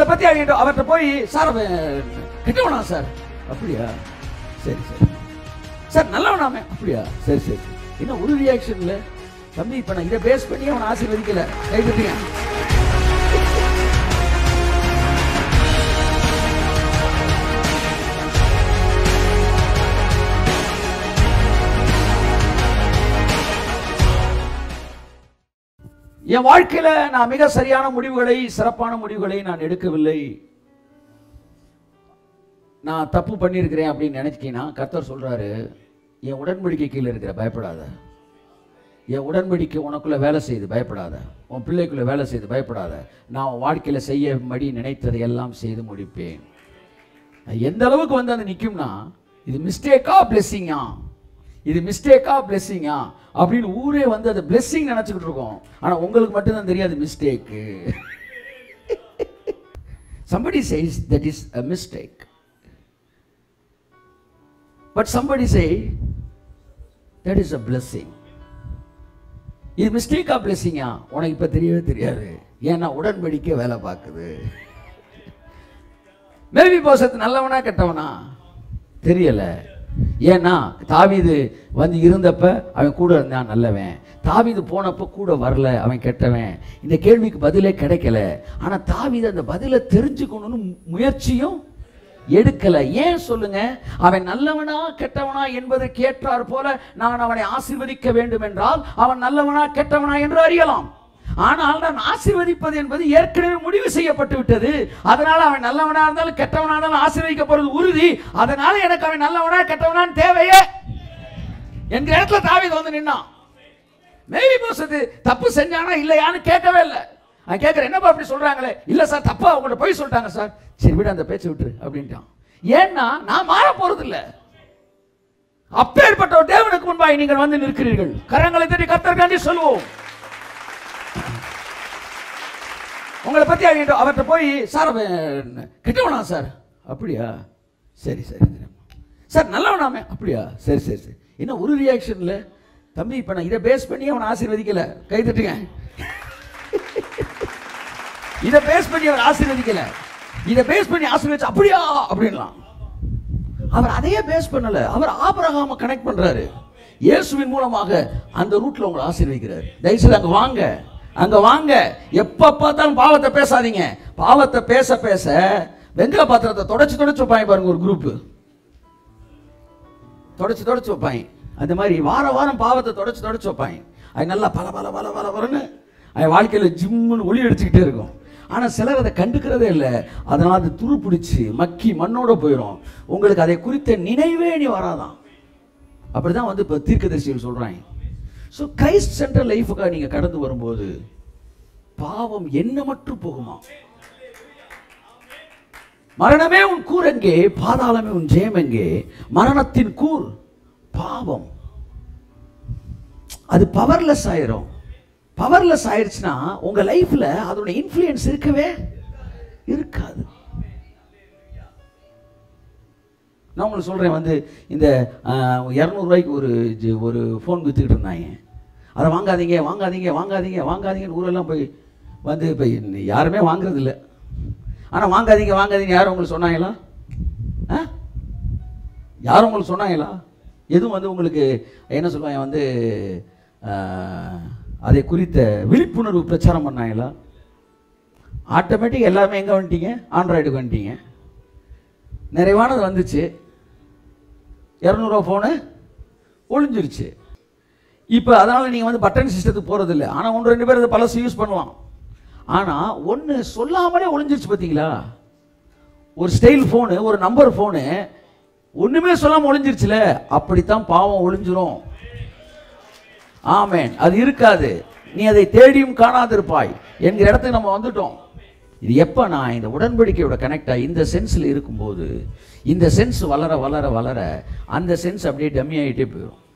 பத்தி அவர்கிட்ட போய் சார் கிட்டவனா சார் அப்படியா சரி சரி சார் நல்லவனாமே அப்படியா சரி சரி என்ன ஒரு ரியாக்ஷன் இல்லை தம்பி இப்ப நான் இதை பேஸ் பண்ணி அவனை ஆசீர்வதிக்கல கை தட்டுங்க. என் வாழ்க்கையில நான் மிக சரியான முடிவுகளை சிறப்பான முடிவுகளை நான் எடுக்கவில்லை. நான் தப்பு பண்ணியிருக்கிறேன் அப்படின்னு நினைச்சிட்டீங்கன்னா கர்த்தர் சொல்றாரு என் உடன்படிக்கை கீழே இருக்கிற பயப்படாத, என் உடன்படிக்கை உனக்குள்ள வேலை செய்து பயப்படாத, உன் பிள்ளைக்குள்ள வேலை செய்து பயப்படாத, நான் உன் வாழ்க்கையில செய்யும்படி நினைத்ததை எல்லாம் செய்து முடிப்பேன். எந்த அளவுக்கு வந்து அது நிற்கும்னா இது மிஸ்டேக்கா பிளெஸ்ஸிங்கா, இது மிஸ்டேக்கா பிளெஸ்ஸிங்கா அப்படின்னு ஊரே வந்து அது பிளெஸ்ஸிங் நினைச்சுக்கிட்டு இருக்கோம். ஆனா உங்களுக்கு மட்டும்தான் தெரியாது mistake. somebody says that is a mistake, but somebody say that is a blessing. இது மிஸ்டேக்கா பிளெஸ்ஸிங்கா உனக்கு இப்ப தெரியவே தெரியாது, ஏன்னா உடன்படிக்கை வேலை பார்க்குது. மேபி போசத்து நல்லவனா கெட்டவனா தெரியல, ஏன்னா தாவீது வந்து இருந்தப்ப அவன் கூட இருந்தான் நல்லவன், தாவீது போனப்ப கூட வரல அவன் கெட்டவன். இந்த கேள்விக்கு பதிலே கிடைக்கல. ஆனா தாவீது அந்த பதிலை தெரிஞ்சுக்கணும்னு முயற்சியும் எடுக்கல. ஏன் சொல்லுங்க? அவன் நல்லவனா கெட்டவனா என்பதை கேட்டார் போல நான் அவனை ஆசீர்வதிக்க வேண்டும் என்றால் அவன் நல்லவனா கெட்டவனா என்று அறியலாம். ஆனால் நான் ஆசீர்வதிப்பது என்பது ஏற்கனவே முடிவு செய்யப்பட்டு விட்டது. அதனால அவன் நல்லவனா இருந்தாலும் கெட்டவனா இருந்தாலும் ஆசீர்வதிக்கப்படுவது உறுதி. அதனால எனக்கு அவன் நல்லவனா கெட்டவனான்னு தேவையே என்கிற இடத்துல தாவீது வந்து நின்னான். மேபி போசது தப்பு செஞ்சானா இல்லையான்னு கேட்கவே இல்லை. அவன் கேட்கிறேன் என்னப்பா அப்படி சொல்றாங்களே, இல்ல சார் தப்பா அவங்கள்ட்ட போய் சொல்லிட்டாங்க சார். சரி விட அந்த பேச்சை விட்டுரு அப்படின்ட்டான். ஏன்னா நான் மாற போறது இல்லை. அப்பேற்பட்ட ஒரு தேவனுக்கு முன்பாக நீங்கள் வந்து நிற்கிறீர்கள். கரங்களை தட்டி கர்த்தருக்காண்டி சொல்லுவோம். உங்களை பத்தி அவர்கிட்ட போய் சார் கிட்டவனா சார் அப்படியா சரி சரி சார் நல்லவனாமே அப்படியா சரி சரி சரி என்ன ஒரு ரியாக்ஷன் இல்லை தம்பி இப்ப நான் இதை பேஸ் பண்ணி அவனை ஆசீர்வதிக்கல கை தட்டுங்க. இதை பேஸ் பண்ணி அவர் ஆசீர்வதிக்கல, இதை பேஸ் பண்ணி ஆசீர்வதிச்சு அப்படியா அப்படின்லாம். அவர் அதையே பேஸ் பண்ணல, அவர் ஆபிரகாமை கனெக்ட் பண்றாரு. இயேசுவின் மூலமாக அந்த ரூட்ல உங்களை ஆசீர்வதிக்கிறார். தயவுசெய்து அங்க வாங்க, அங்க வாங்க. எப்ப பார்த்தாலும் பாவத்தை பேசாதீங்க. பாவத்தை பேச பேச வெங்கல பாத்திரத்தை தொடச்சு வைப்பாங்க பாருங்க. ஒரு குரூப் தொடச்சு வைப்பாங்க. அந்த மாதிரி வார வாரம் பாவத்தை தொடச்சு வைப்பாங்க. அது நல்லா பல பல பல பல பலன்னு அது வாழ்க்கையில ஜிம்முன்னு ஒளி அடிச்சுக்கிட்டே இருக்கும். ஆனா சிலர் அதை கண்டுக்கிறதே இல்லை. அதனால அது துரு பிடிச்சி மக்கி மண்ணோட போயிடும். உங்களுக்கு அதை குறித்த நினைவே நீ வராதான். அப்படிதான் வந்து இப்ப தீர்க்கதரிசிகள் சொல்றாங்க. ஸோ கிரைஸ்ட் சென்டர் லைஃபுக்காக நீங்க கடந்து வரும்போது பாவம் எண்ணமற்று போகுமா? மரணமே உன் கூர் எங்கே, பாதாளமே உன் ஜெயம் எங்கே? மரணத்தின் கூர் பாவம். அது பவர்லெஸ் ஆயிரும். பவர்லெஸ் ஆயிடுச்சுன்னா உங்க லைஃப்ல அதோட இன்ஃப்ளூயன்ஸ் இருக்கவே இருக்காது. நான் உங்களுக்கு சொல்றேன், வந்து இந்த 200 ரூபாய்க்கு ஒரு ஃபோன் வித்துக்கிட்டு இருந்தாங்க. அதை வாங்காதீங்க வாங்காதீங்க வாங்காதீங்க வாங்காதீங்கன்னு ஊரெல்லாம் போய் வந்து இப்போ யாருமே வாங்குறது இல்லை. ஆனால் வாங்காதீங்க வாங்காதீங்க யாரும் உங்களுக்கு சொன்னாங்களா? யாரும் உங்களுக்கு சொன்னாங்களா? எதுவும் வந்து உங்களுக்கு என்ன சொல்லுவாங்க, வந்து அதை குறித்த விழிப்புணர்வு பிரச்சாரம் பண்ணாங்களா? ஆட்டோமேட்டிக் எல்லாமே எங்கே வந்துட்டீங்க? ஆண்ட்ராய்டுக்கு வந்துட்டீங்க. நிறைவானது வந்துச்சு. 200 ரூபா ஃபோனு ஒழிஞ்சிருச்சு. இப்போ அதனால் நீங்கள் வந்து பட்டன் சிஸ்டத்துக்கு போகிறது இல்லை. ஆனால் 1-2 பேர் அதை பழசு யூஸ் பண்ணலாம். ஆனால் ஒன்று சொல்லாமலே ஒழிஞ்சிருச்சு பார்த்தீங்களா? ஒரு ஸ்டைல் ஃபோனு, ஒரு நம்பர் ஃபோனு ஒன்றுமே சொல்லாமல் ஒழிஞ்சிருச்சுல. அப்படித்தான் பாவம் ஒழிஞ்சிரும். ஆமேன். அது இருக்காது. நீ அதை தேடியும் காணாதிருப்பாய் என்கிற இடத்துக்கு நம்ம வந்துட்டோம். இது எப்போ நான் இந்த உடன்படிக்கையோட கனெக்டாக இந்த சென்ஸில் இருக்கும்போது, இந்த சென்ஸ் வளர வளர வளர அந்த சென்ஸ் அப்படியே டம்மி ஆகிட்டே போயிடும்.